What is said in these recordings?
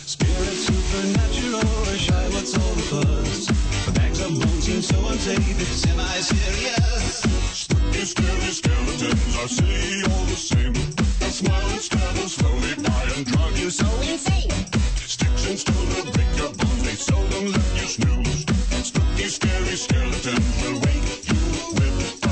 Spirit supernatural, or shy, what's all the buzz? The bags of bones seem so unsafe, it's semi-serious. Spooky, scary skeletons are silly all the same. A smile and travel slowly by and drive you so insane. Sticks and stones will break your bones, they seldom let you snooze. Spooky, scary skeletons will wake you with a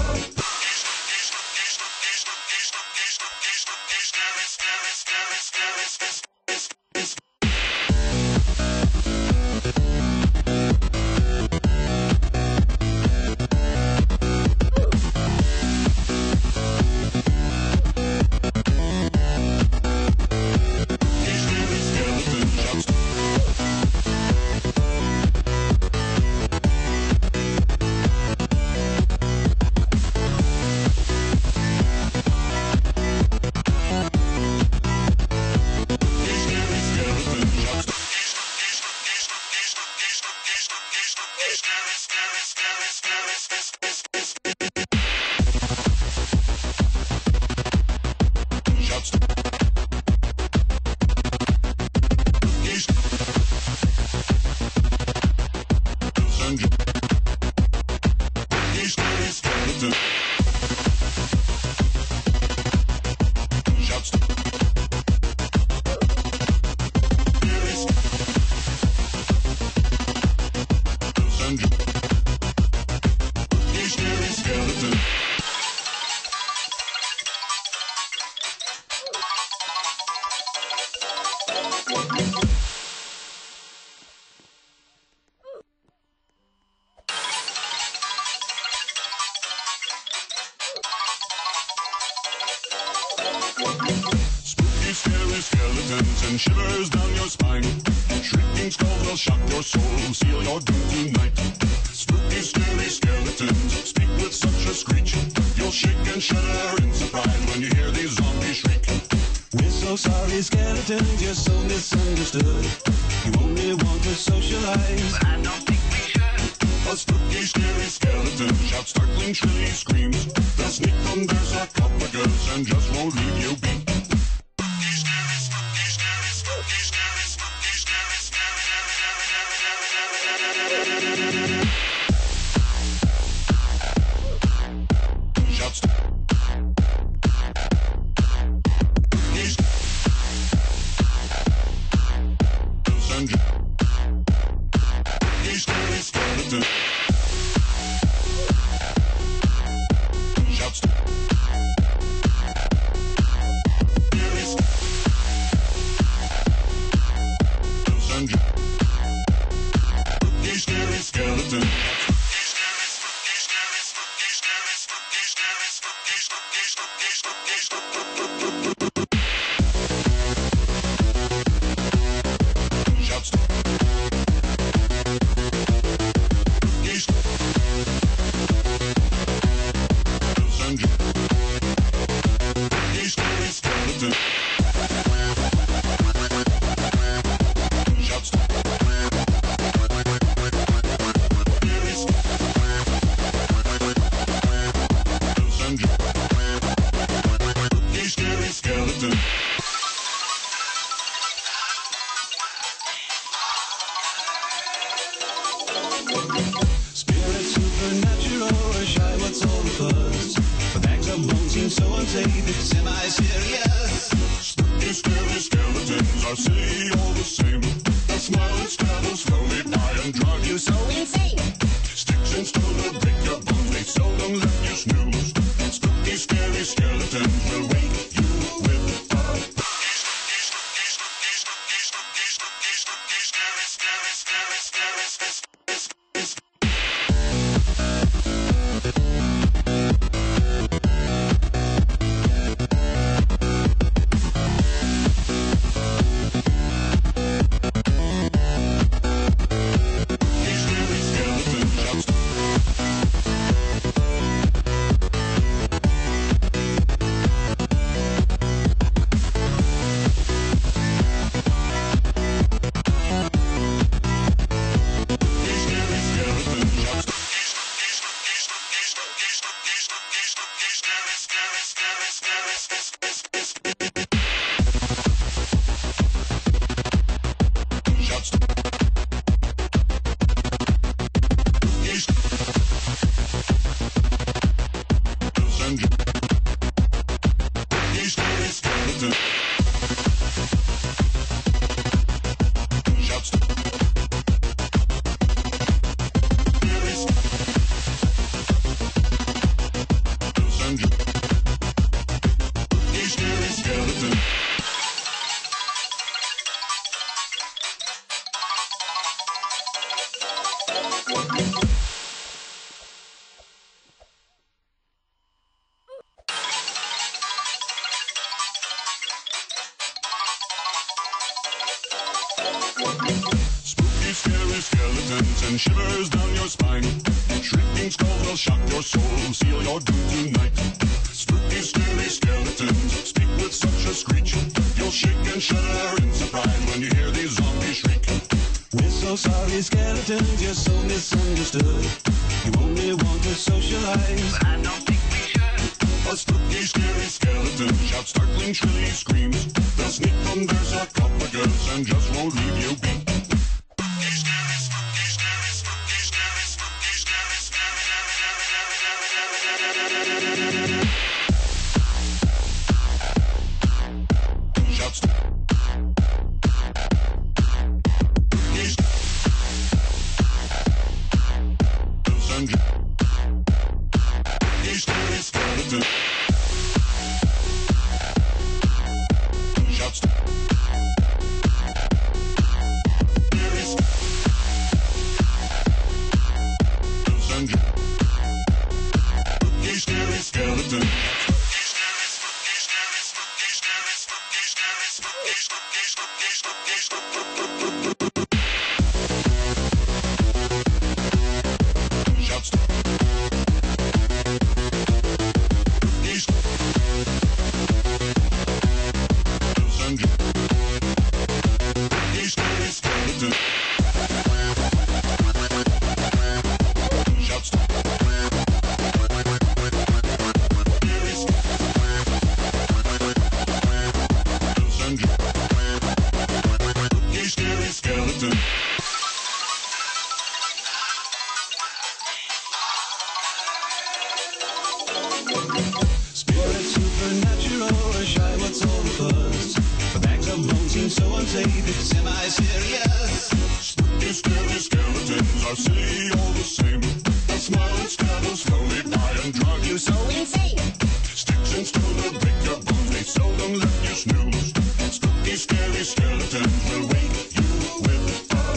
skeletons and shivers down your spine. Shrieking skulls will shock your soul, seal your doom tonight. Spooky, scary skeletons speak with such a screech. You'll shake and shudder in surprise when you hear these zombies shriek. We're so sorry, skeletons, you're so misunderstood. You only want to socialize, but I don't think we should. A spooky, scary skeleton shouts startling, shrilly screams. They'll sneak under sarcophagus and just won't leave you be. So unsafe, it's semi-serious. Spooky, scary skeletons are silly all the same. A smile and travel slowly by and drive you so insane. Sticks and stones will break your bones, they seldom let you snooze. Spooky, scary skeletons will wake you with a Spooky, scary skeletons and shivers down your spine. Shrieking skulls will shock your soul, seal your doom tonight. Spooky, scary skeletons speak with such a screech. You'll shake and shudder in surprise when you hear these zombies shriek. We're so sorry, skeletons, you're so misunderstood. You only want to socialize, but I don't think we should. A spooky, scary skeleton shouts startling, shrilly screams. They'll sneak from their sarcophagus and just won't leave you be. So unsafe, it's semi-serious. Spooky, scary skeletons are silly all the same. They'll smile and scuttle slowly by and drive you so insane. Sticks and stones will break your bones, they seldom let you snooze. Spooky, scary skeletons will wake you with a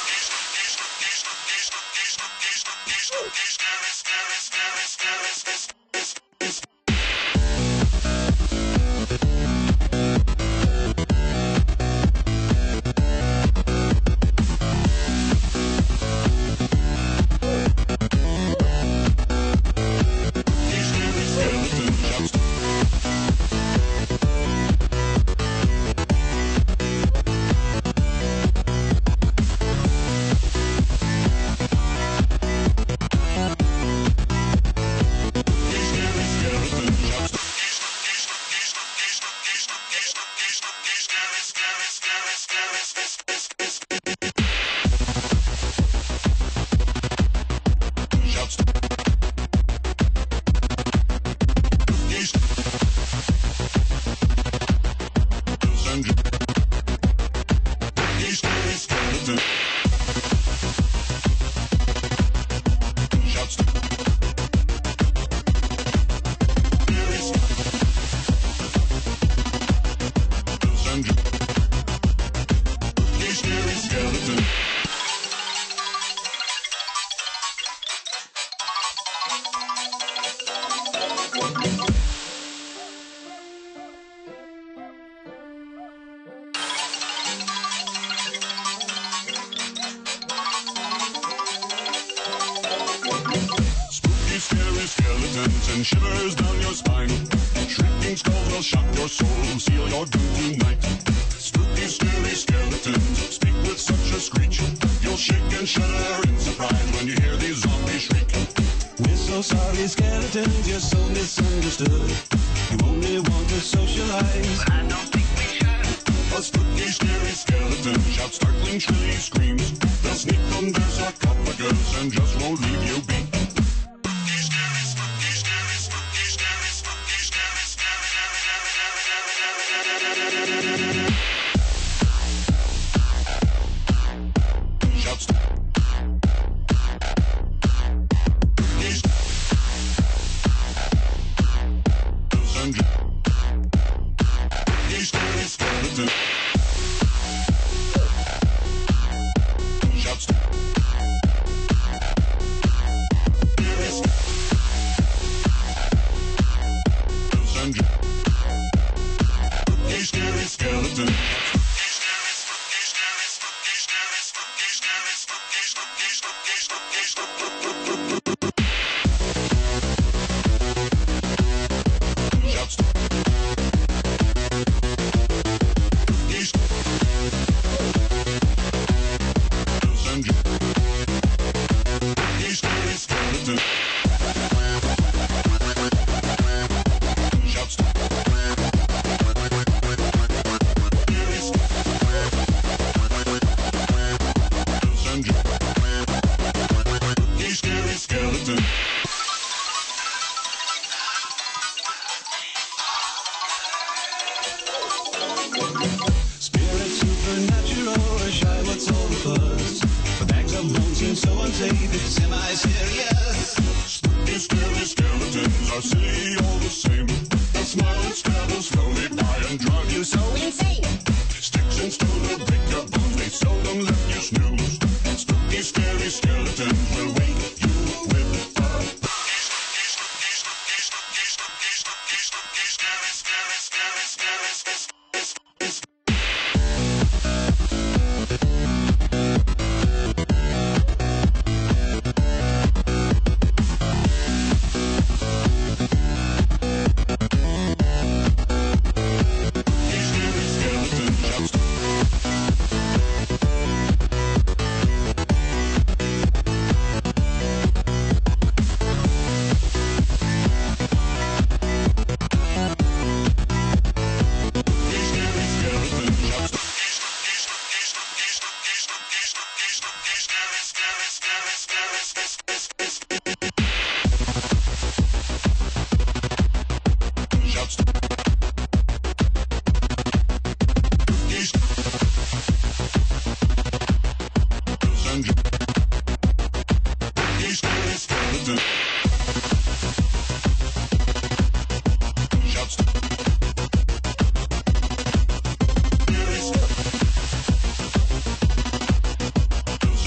skeletons and shivers down your spine. Shrieking skulls will shock your soul, seal your doom tonight. Spooky, scary skeletons speak with such a screech. You'll shake and shudder in surprise when you hear these zombies shriek. We're so sorry, skeletons, you're so misunderstood. You only want to socialize, but I don't think we should. A spooky, scary skeleton shouts startling, shrilly screams. They'll sneak from their sarcophagus and just won't leave you be.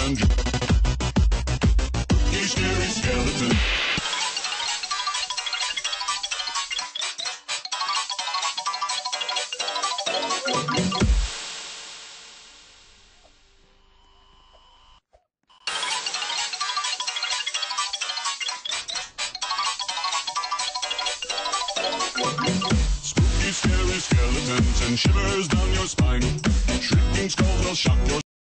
and spooky, scary skeleton. Spooky, scary skeletons and shivers down your spine. Shrieking skulls will shock your